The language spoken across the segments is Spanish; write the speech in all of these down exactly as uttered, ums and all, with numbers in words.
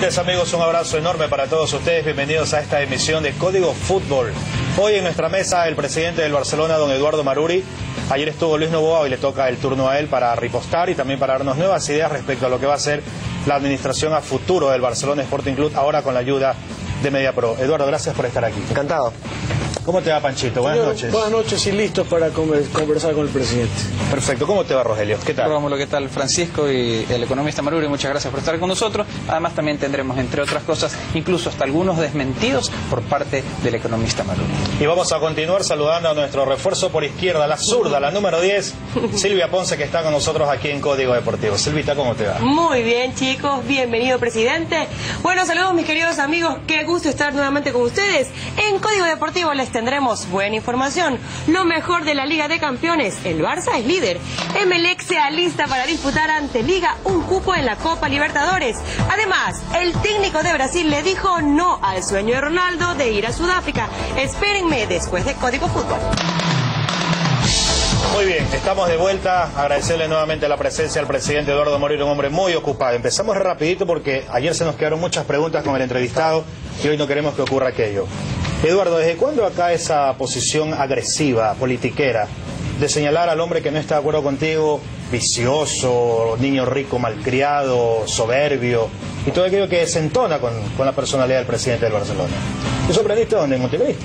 Televidentes, amigos, un abrazo enorme para todos ustedes. Bienvenidos a esta emisión de Código Fútbol. Hoy en nuestra mesa el presidente del Barcelona, don Eduardo Maruri. Ayer estuvo Luis Novoa, hoy le toca el turno a él para ripostar y también para darnos nuevas ideas respecto a lo que va a ser la administración a futuro del Barcelona Sporting Club, ahora con la ayuda de Mediapro. Eduardo, gracias por estar aquí. Encantado. ¿Cómo te va, Panchito? Buenas Señor, noches. Buenas noches y listos para conversar con el presidente. Perfecto. ¿Cómo te va, Rogelio? ¿Qué tal? Rómulo, ¿qué tal? Francisco y el economista Maruri, muchas gracias por estar con nosotros. Además también tendremos, entre otras cosas, incluso hasta algunos desmentidos por parte del economista Maruri. Y vamos a continuar saludando a nuestro refuerzo por izquierda, la zurda, la número diez, Silvia Ponce, que está con nosotros aquí en Código Deportivo. Silvita, ¿cómo te va? Muy bien, chicos. Bienvenido, presidente. Bueno, saludos, mis queridos amigos. Qué gusto estar nuevamente con ustedes. En Código Deportivo les tendremos buena información. Lo mejor de la Liga de Campeones. El Barça es líder. Emelec se alista para disputar ante Liga un cupo en la Copa Libertadores. Además, el técnico de Brasil le dijo no al sueño de Ronaldo de ir a Sudáfrica. Espérenme después de Código Fútbol. Muy bien, estamos de vuelta. Agradecerle nuevamente la presencia al presidente Eduardo Maruri, un hombre muy ocupado. Empezamos rapidito porque ayer se nos quedaron muchas preguntas con el entrevistado y hoy no queremos que ocurra aquello. Eduardo, ¿desde cuándo acá esa posición agresiva, politiquera, de señalar al hombre que no está de acuerdo contigo, vicioso, niño rico, malcriado, soberbio, y todo aquello que desentona con, con la personalidad del presidente del Barcelona? ¿Eso aprendiste dónde? ¿En Montecristi?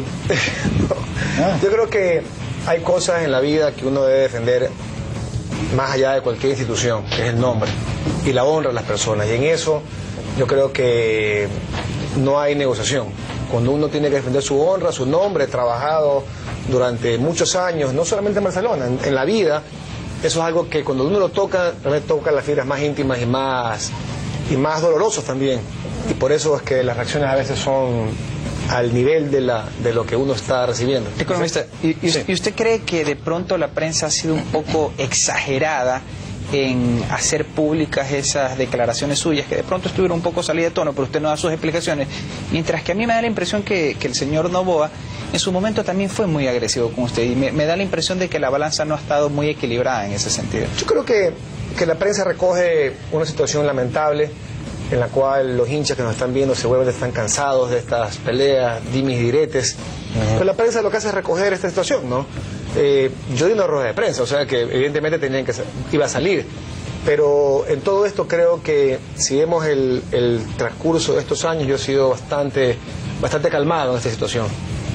No. ¿Ah? Yo creo que hay cosas en la vida que uno debe defender más allá de cualquier institución, que es el nombre y la honra de las personas. Y en eso yo creo que no hay negociación. Cuando uno tiene que defender su honra, su nombre, trabajado durante muchos años, no solamente en Barcelona, en, en la vida, eso es algo que cuando uno lo toca, realmente toca las fibras más íntimas y más, y más dolorosas también. Y por eso es que las reacciones a veces son al nivel de, la, de lo que uno está recibiendo. Economista, ¿y, y, Sí. ¿y usted cree que de pronto la prensa ha sido un poco exagerada en hacer públicas esas declaraciones suyas, que de pronto estuvieron un poco salidas de tono, pero usted no da sus explicaciones? Mientras que a mí me da la impresión que, que el señor Novoa en su momento también fue muy agresivo con usted, y me, me da la impresión de que la balanza no ha estado muy equilibrada en ese sentido. Yo creo que, que la prensa recoge una situación lamentable en la cual los hinchas que nos están viendo se vuelven están cansados de estas peleas, dimis y diretes. Uh-huh. Pero la prensa lo que hace es recoger esta situación, ¿no? Eh, yo di una rueda de prensa, o sea que evidentemente tenían que iba a salir. Pero en todo esto creo que si vemos el, el transcurso de estos años, yo he sido bastante, bastante calmado en esta situación.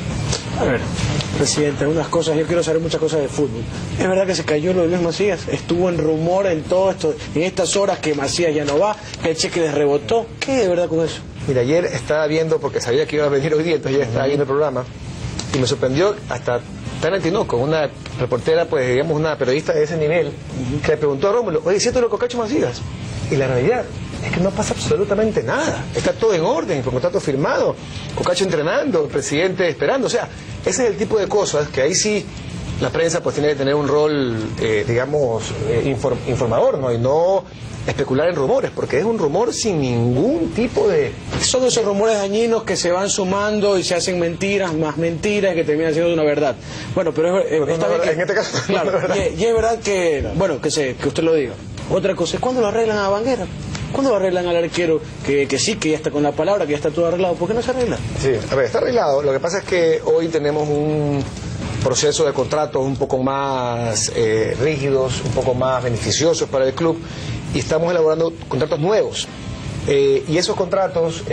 A ver, presidente, algunas cosas, yo quiero saber muchas cosas de fútbol. ¿Es verdad que se cayó lo de Luis Macías? Estuvo en rumor en todo esto, en estas horas que Macías ya no va, que el cheque les rebotó. ¿Qué de verdad con eso? Mira, ayer estaba viendo, porque sabía que iba a venir hoy día, entonces ya estaba viendo el programa, y me sorprendió hasta Tana Tinoco, una reportera, pues digamos una periodista de ese nivel, uh-huh, que le preguntó a Rómulo, oye, ¿siento lo de Cocacho Macías? Y la realidad es que no pasa absolutamente nada, está todo en orden, con contrato firmado, Cocacho entrenando, el presidente esperando, o sea, ese es el tipo de cosas que ahí sí la prensa pues tiene que tener un rol, eh, digamos, eh, inform informador, ¿no? Y no especular en rumores, porque es un rumor sin ningún tipo de... Son esos rumores dañinos que se van sumando y se hacen mentiras, más mentiras, que terminan siendo una verdad. Bueno, pero es, Pero esta no, vez que, en este caso no, claro, no es verdad. y, y es verdad que, bueno, que, se, que usted lo diga. Otra cosa es cuándo lo arreglan a Banguera. ¿Cuándo lo arreglan al arquero? Que, que sí, que ya está con la palabra, que ya está todo arreglado. ¿Por qué no se arregla? Sí, a ver, está arreglado. Lo que pasa es que hoy tenemos un proceso de contratos un poco más eh, rígidos, un poco más beneficiosos para el club, y estamos elaborando contratos nuevos. Eh, y esos contratos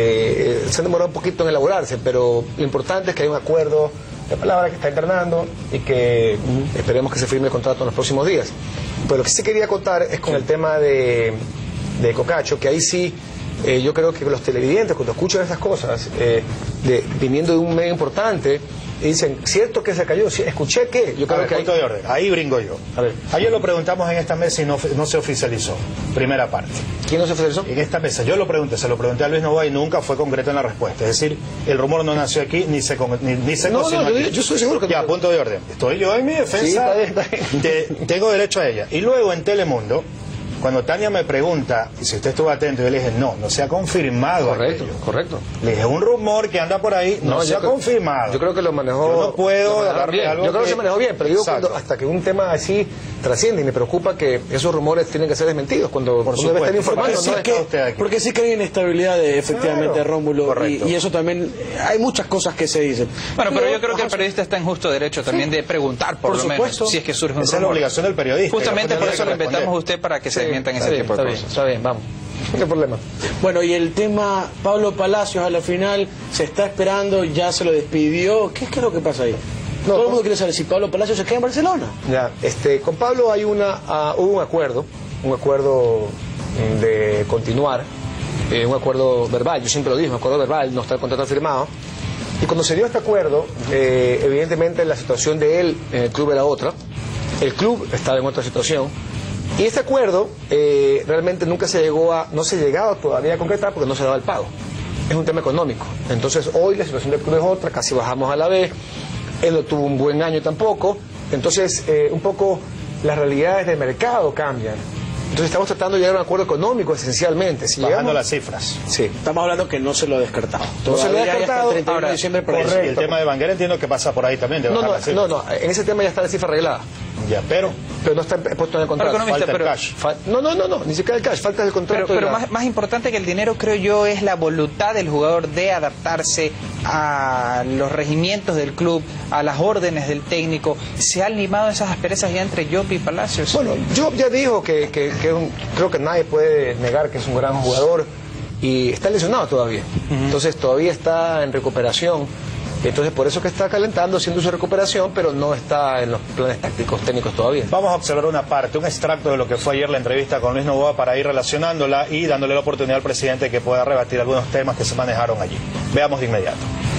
eh, se han demorado un poquito en elaborarse, pero lo importante es que hay un acuerdo de palabra que está internando y que mm, esperemos que se firme el contrato en los próximos días. Pero lo que sí quería contar es con el tema de, de Cocacho, que ahí sí eh, yo creo que los televidentes, cuando escuchan estas cosas, eh, de, viniendo de un medio importante, y dicen, ¿cierto que se cayó? Sí, escuché que... Yo creo A ver, que hay... punto de orden. Ahí brinco yo. A ver. Ayer lo preguntamos en esta mesa y no, no se oficializó. Primera parte. ¿Quién no se oficializó? En esta mesa yo lo pregunté, se lo pregunté a Luis Novoa y nunca fue concreto en la respuesta. Es decir, el rumor no nació aquí ni se, con, ni, ni se No, cocinó no, yo, aquí. yo estoy seguro que... Ya, punto de orden. Estoy yo en mi defensa. Sí, está bien, está bien. Te- tengo derecho a ella. Y luego en Telemundo, cuando Tania me pregunta, y si usted estuvo atento, yo le dije, no, no se ha confirmado. Correcto, aquello. correcto. Le dije, un rumor que anda por ahí, no, No, se yo ha creo- confirmado. Yo creo que lo manejó... Yo no puedo lo manejaron agarrar bien. algo Yo creo que que- se manejó bien, pero digo, Exacto. cuando, hasta que un tema así trasciende y me preocupa que esos rumores tienen que ser desmentidos cuando uno debe estar informando. Porque sí, ¿no? que, usted aquí. porque sí que hay inestabilidad de, efectivamente, Claro. Rómulo, y, y eso también, hay muchas cosas que se dicen. Bueno, pero yo creo que el Ajá. periodista está en justo derecho también de preguntar, por, Por lo supuesto. menos, si es que surge un Esa es la rumor. obligación del periodista. Justamente que por tiene eso que lo invitamos a responder. usted para que se Sí, desmientan está ese bien, tipo de está cosas. bien, está bien, vamos. No hay problema. Bueno, y el tema Pablo Palacios a la final se está esperando, ya se lo despidió. ¿Qué, qué es lo que pasa ahí? No, Todo el no. mundo quiere saber si Pablo Palacios se queda en Barcelona. Ya, este, con Pablo hay una, ah, hubo un acuerdo, un acuerdo mm, de continuar, eh, un acuerdo verbal, yo siempre lo dije, un acuerdo verbal, no está el contrato firmado. Y cuando se dio este acuerdo, eh, evidentemente la situación de él en el club era otra, el club estaba en otra situación, y este acuerdo eh, realmente nunca se llegó a, no se llegaba todavía a concretar porque no se daba el pago. Es un tema económico. Entonces hoy la situación del club es otra, casi bajamos a la vez, él no tuvo un buen año tampoco, entonces eh, un poco las realidades del mercado cambian. Entonces estamos tratando de llegar a un acuerdo económico esencialmente. Si Bajando llegamos- las cifras. Sí. Estamos hablando que no se lo ha descartado. No se lo ha Todavía hay hasta el descartado. treinta y uno de Ahora, diciembre para correcto. Y el tema de Banguera entiendo que pasa por ahí también. De No, bajar no, las cifras. no, no, en ese tema ya está la cifra arreglada, Ya, pero pero no está puesto en el contrato. Pero, economista, falta el pero- cash. Fa- No, no, no, no, ni siquiera el cash, falta el contrato. Pero, pero y la- más, más importante que el dinero, creo yo, es la voluntad del jugador de adaptarse a los regimientos del club, a las órdenes del técnico. ¿Se han limado esas asperezas ya entre Llop y Palacios? Bueno, Job ya dijo que, que, que es un- creo que nadie puede negar que es un gran jugador y está lesionado todavía. Entonces todavía está en recuperación. Entonces por eso que está calentando, haciendo su recuperación, pero no está en los planes tácticos técnicos todavía. vamos a observar una parte, un extracto de lo que fue ayer la entrevista con Luis Novoa para ir relacionándola y dándole la oportunidad al presidente que pueda rebatir algunos temas que se manejaron allí. Veamos de inmediato.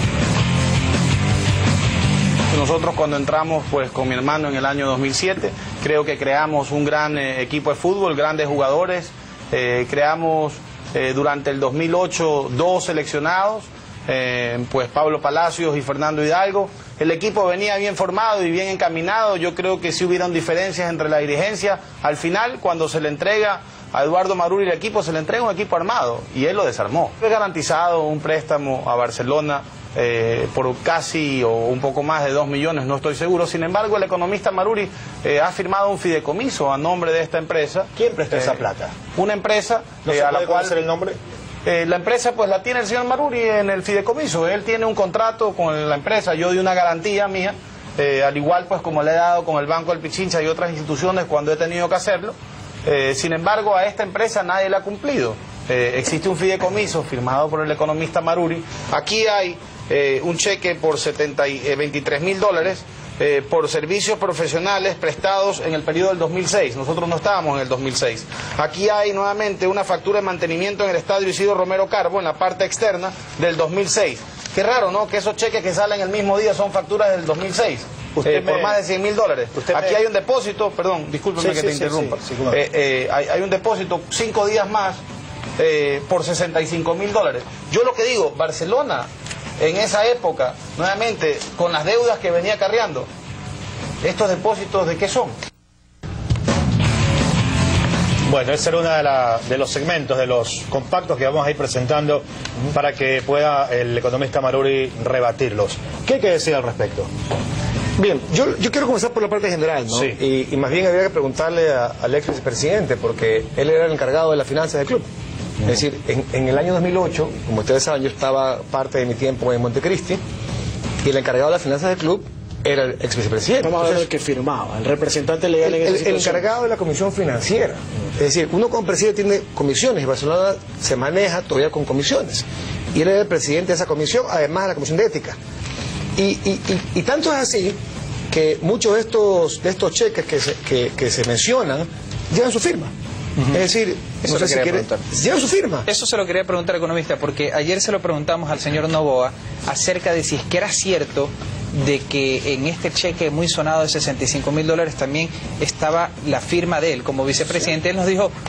Nosotros cuando entramos pues con mi hermano en el año dos mil siete, creo que creamos un gran eh, equipo de fútbol, grandes jugadores, eh, creamos eh, durante el dos mil ocho dos seleccionados, eh, pues Pablo Palacios y Fernando Hidalgo. El equipo venía bien formado y bien encaminado, yo creo que sí hubieron diferencias entre la dirigencia. Al final, cuando se le entrega a Eduardo Maruri el equipo, se le entrega un equipo armado y él lo desarmó. Fue garantizado un préstamo a Barcelona eh, por casi o un poco más de dos millones, no estoy seguro. Sin embargo, el economista Maruri eh, ha firmado un fideicomiso a nombre de esta empresa. ¿Quién prestó Eh, esa plata? Una empresa ¿No eh, se a puede la cual conocer el nombre? eh, la empresa pues la tiene el señor Maruri en el fideicomiso. Él tiene un contrato con la empresa, yo di una garantía mía, eh, al igual pues como le he dado con el Banco del Pichincha y otras instituciones cuando he tenido que hacerlo. Eh, sin embargo, a esta empresa nadie le ha cumplido. Eh, existe un fideicomiso firmado por el economista Maruri. Aquí hay eh, un cheque por setenta y, eh, veintitrés mil dólares eh, por servicios profesionales prestados en el periodo del dos mil seis. Nosotros no estábamos en el dos mil seis. Aquí hay nuevamente una factura de mantenimiento en el estadio Isidro Romero Carbo, en la parte externa, del dos mil seis. Qué raro, ¿no? Que esos cheques que salen el mismo día son facturas del dos mil seis. Usted Eh, por me- más de cien mil dólares. usted Aquí me- hay un depósito, perdón, discúlpeme Sí, que sí, te sí, interrumpa. sí, sí, cómo no. Eh, eh, hay, hay un depósito cinco días más eh, por sesenta y cinco mil dólares. Yo lo que digo, Barcelona, en esa época, nuevamente, con las deudas que venía acarreando, ¿estos depósitos de qué son? Bueno, ese era uno de, la- de los segmentos, de los compactos que vamos a ir presentando para que pueda el economista Maruri rebatirlos. ¿Qué hay que decir al respecto? Bien, yo, yo quiero comenzar por la parte general, ¿no? Sí. Y, y más bien habría que preguntarle a- al ex vicepresidente, porque él era el encargado de las finanzas del club. Es decir, en, en el año dos mil ocho, como ustedes saben, yo estaba parte de mi tiempo en Montecristi, y el encargado de las finanzas del club era el ex vicepresidente. Estamos hablando del Entonces, que firmaba, el representante legal el, en esa el- el situación. encargado de la comisión financiera. Es decir, uno como presidente tiene comisiones y Barcelona se maneja todavía con comisiones. Y él era el presidente de esa comisión, además de la comisión de ética. Y, y, y, y tanto es así que muchos de estos, de estos cheques que se, que, que se mencionan llevan su firma. Es decir, Eso no le sé si quería quiere, preguntar. llevan su firma. Eso se lo quería preguntar, economista, porque ayer se lo preguntamos al señor Novoa acerca de si es que era cierto de que en este cheque muy sonado de sesenta y cinco mil dólares también estaba la firma de él como vicepresidente. Él nos dijo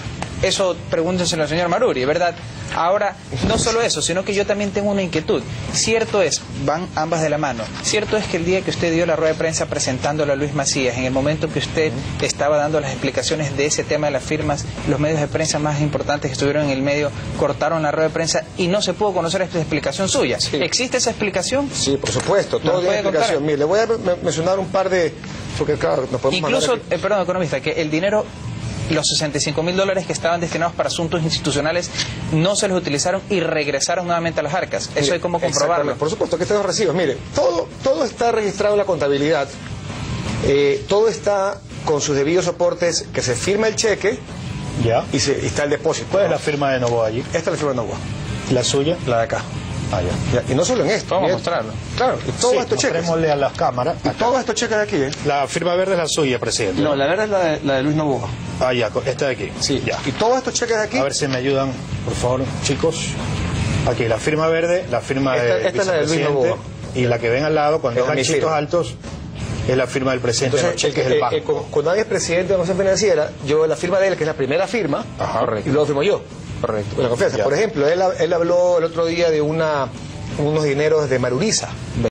Eso pregúntenselo al señor Maruri, ¿verdad? Ahora, no solo eso, sino que yo también tengo una inquietud. Cierto es, van ambas de la mano, cierto es que el día que usted dio la rueda de prensa presentándolo a Luis Macías, en el momento que usted estaba dando las explicaciones de ese tema de las firmas, los medios de prensa más importantes que estuvieron en el medio cortaron la rueda de prensa y no se pudo conocer esta explicación suya. Sí. ¿Existe esa explicación? Sí, por supuesto, todo tiene explicación. Mire, le voy a me- mencionar un par de... Porque claro, nos podemos Incluso, mandar aquí. eh, perdón, economista, que el dinero, los sesenta y cinco mil dólares que estaban destinados para asuntos institucionales, no se los utilizaron y regresaron nuevamente a las arcas. Eso Mire, hay como comprobarlo. exactamente. Por supuesto que estos recibos. Mire, todo, todo está registrado en la contabilidad. Eh, todo está con sus debidos soportes, que se firma el cheque ¿Ya? y, se, y está el depósito. ¿Cuál es ¿no? la firma de Novoa allí? Esta es la firma de Novoa. ¿La suya? La de acá. Ah, ya. Ya, y no solo en esto. Vamos a mire, mostrarlo. Claro, y todos Sí, estos cheques. mostrémosle a las cámaras. Y todos estos cheques de aquí, ¿eh? La firma verde es la suya, presidente. No, la verdad es la de, la de Luis Novoa. Ah, ya, esta de aquí. Sí, ya. Y todos estos cheques de aquí. A ver si me ayudan, por favor, chicos. Aquí, la firma verde, la firma Esta- del esta es la de Luis vicepresidente, Novoa. y la que ven al lado, con Es dos mi ganchitos firma. altos, es la firma del presidente de los Entonces, cheques eh, del eh, banco. eh, cu- cuando alguien es presidente de la Comisión Financiera, yo la firma de él, que es la primera firma, Ajá. y luego firmo yo. Correcto. Con la confianza. Ya. Por ejemplo, él, él habló el otro día de una unos dineros de Maruriza.